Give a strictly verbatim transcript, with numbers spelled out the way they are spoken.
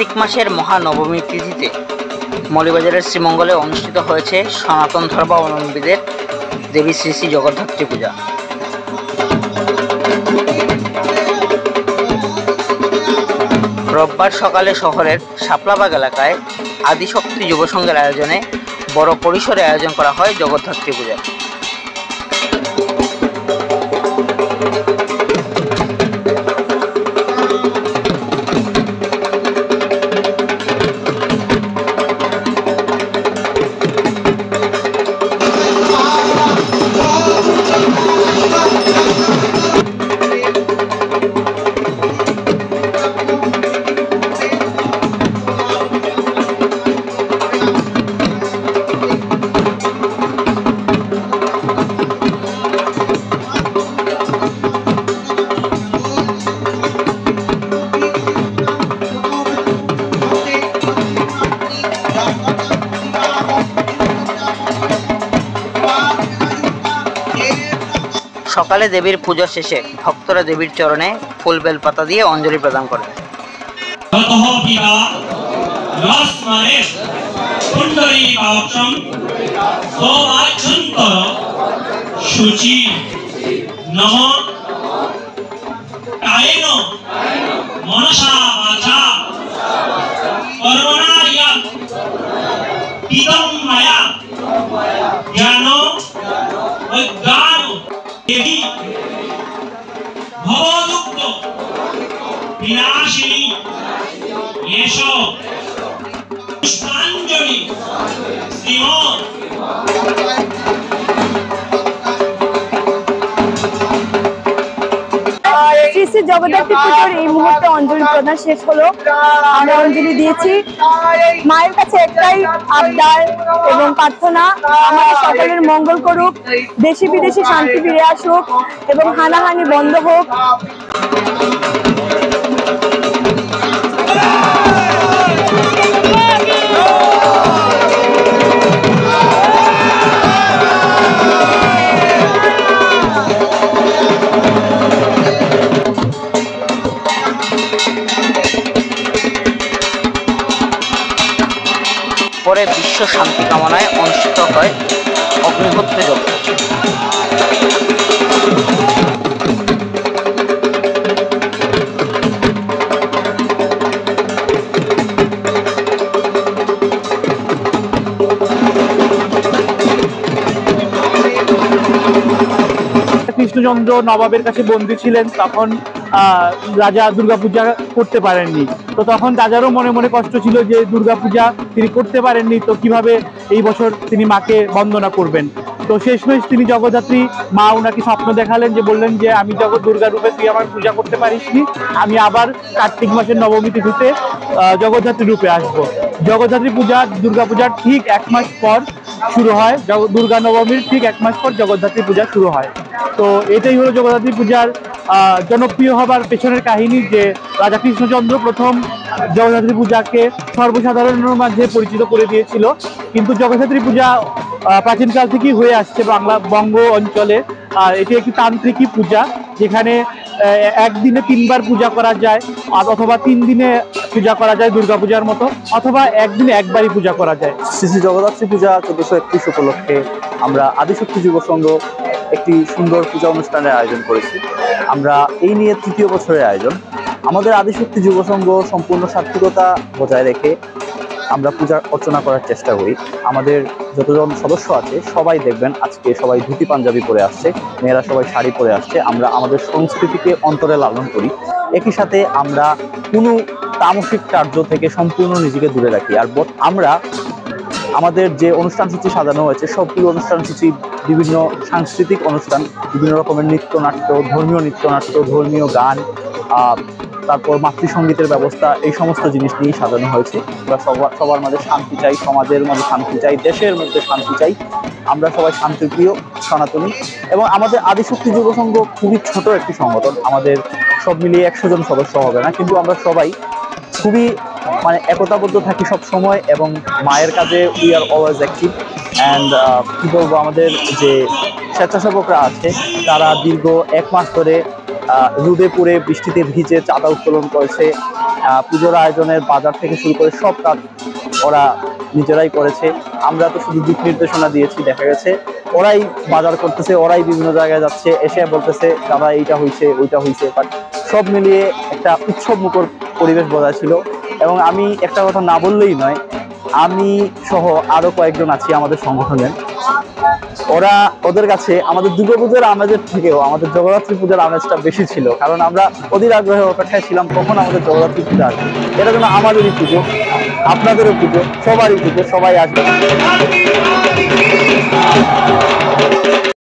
মাসের মহানবমী তিথিতে মৌলভীবাজারের শ্রীমঙ্গলে অনুষ্ঠিত হয়েছে সনাতন ধর্মাবলম্বীদের দেবী শ্রী শ্রী জগদ্ধাত্রী পূজা। রোববার সকালে শহরের শাপলাবাগ এলাকায় আদিশক্তি যুব সংঘের আয়োজনে বড় পরিসরে আয়োজন করা হয় জগদ্ধাত্রী পূজা। সকালে দেবীর পূজা শেষে ভক্তরা দেবীর চরণে ফুল বেল পাতা দিয়ে অঞ্জলি প্রদান করেন। देवी भवदुःख विनाशिनी येषो पुष्पाञ्जलि श्रीमन् শ্রী শ্রী জগদ্ধাত্রী পুজোর এই মুহূর্তে অঞ্জলি প্রদান শেষ হলো। আমরা অঞ্জলি দিয়েছি। মায়ের কাছে একটাই আবদার এবং প্রার্থনা, আমাদের সকলের মঙ্গল করুক, দেশি বিদেশি শান্তি ফিরে আসুক এবং হানাহানি বন্ধ হোক। পরে বিশ্ব শান্তি কামনায় অনুষ্ঠিত হয় অগ্নিহোত্র যজ্ঞ। কৃষ্ণচন্দ্র নবাবের কাছে বন্দী ছিলেন, তখন রাজা দুর্গাপূজা করতে পারেননি। তো তখন রাজারও মনে মনে কষ্ট ছিল যে দুর্গাপূজা তিনি করতে পারেননি, তো কিভাবে এই বছর তিনি মাকে বন্দনা করবেন। তো শেষমেশ তিনি জগদ্ধাত্রী মা ওনাকে স্বপ্ন দেখালেন, যে বললেন যে আমি জগৎ দুর্গা রূপে তুই আমার পূজা করতে পারিসনি, আমি আবার কার্তিক মাসের নবমী তিথিতে জগদ্ধাত্রী রূপে আসবো। জগদ্ধাত্রী পূজা দুর্গাপূজার ঠিক এক মাস পর শুরু হয়, দুর্গা নবমীর ঠিক এক মাস পর জগদ্ধাত্রী পূজা শুরু হয়। তো এটাই হলো জগদ্ধাত্রী পূজার জনপ্রিয় হবার পেছনের কাহিনী, যে রাজা কৃষ্ণচন্দ্র প্রথম জগদ্ধাত্রী পূজাকে সর্বসাধারণের মাঝে পরিচিত করে দিয়েছিল। কিন্তু জগদ্ধাত্রী পূজা প্রাচীনকাল থেকেই হয়ে আসছে বাংলা বঙ্গ অঞ্চলে। আর এটি একটি তান্ত্রিকী পূজা, যেখানে একদিনে তিনবার পূজা করা যায়, অথবা তিন দিনে পূজা করা যায় দুর্গাপূজার মতো, অথবা একদিনে একবারই পূজা করা যায়। শ্রী শ্রী জগদ্ধাত্রী পূজা চোদ্দশো একত্রিশ উপলক্ষে আমরা আদিশক্তি যুব সংঘ একটি সুন্দর পূজা অনুষ্ঠানের আয়োজন করেছি। আমরা এই নিয়ে তৃতীয় বছরের আয়োজন। আমাদের আদিশক্তি যুব সংঘ সম্পূর্ণ সাত্বিকতা বজায় রেখে আমরা পূজা অর্চনা করার চেষ্টা করি। আমাদের যতজন সদস্য আছে সবাই দেখবেন আজকে সবাই ধুতি পাঞ্জাবি পরে আসছে, মেয়েরা সবাই শাড়ি পরে আসছে। আমরা আমাদের সংস্কৃতিকে অন্তরে লালন করি, একই সাথে আমরা কোনো তামসিক কার্য থেকে সম্পূর্ণ নিজেকে দূরে রাখি। আর আমরা আমাদের যে অনুষ্ঠান সূচি সাজানো হয়েছে সবগুলো অনুষ্ঠান সূচি বিভিন্ন সাংস্কৃতিক অনুষ্ঠান, বিভিন্ন রকমের নৃত্যনাট্য, ধর্মীয় নৃত্যনাট্য, ধর্মীয় গান, তারপর মাতৃসঙ্গীতের ব্যবস্থা, এই সমস্ত জিনিস নিয়েই সাজানো হয়েছে। আমরা সবার সবার মাঝে শান্তি চাই, সমাজের মধ্যে শান্তি চাই, দেশের মধ্যে শান্তি চাই। আমরা সবাই শান্তিপ্রিয় সনাতনী এবং আমাদের আদিশক্তি যুব সংঘ খুবই ছোট একটি সংগঠন। আমাদের সব মিলিয়ে একশো জন সদস্য হবে না, কিন্তু আমরা সবাই খুবই মানে একতাবদ্ধ থাকি সব সময় এবং মায়ের কাজে we are always active. And কী বলবো, আমাদের যে স্বেচ্ছাসেবকরা আছে তারা দীর্ঘ এক মাস ধরে রোদে পড়ে বৃষ্টিতে ভিজে চাঁদা উত্তোলন করেছে। আহ, পুজোর আয়োজনের বাজার থেকে শুরু করে সব কাজ ওরা নিজেরাই করেছে। আমরা তো শুধু দিক নির্দেশনা দিয়েছি, দেখা গেছে ওরাই বাজার করতেছে, ওরাই বিভিন্ন জায়গায় যাচ্ছে, এসে বলতেছে দাদা এইটা হয়েছে ওইটা হয়েছে। বাট সব মিলিয়ে একটা উৎসব মুখর পরিবেশ বজায় ছিল। এবং আমি একটা কথা না বললেই নয়, আমি সহ আরো কয়েকজন আছি আমাদের সংগঠনের, ওরা ওদের কাছে আমাদের দুর্গাপূজার আমেজের থেকেও আমাদের জগদ্ধাত্রী পূজার আমেজটা বেশি ছিল। কারণ আমরা অধীর আগ্রহে অপেক্ষায় ছিলাম কখন আমাদের জগদ্ধাত্রী পূজা আসবে। এটা যেন আমাদেরই পুজো, আপনাদেরও পুজো, সবারই পুজো, সবাই আসবে।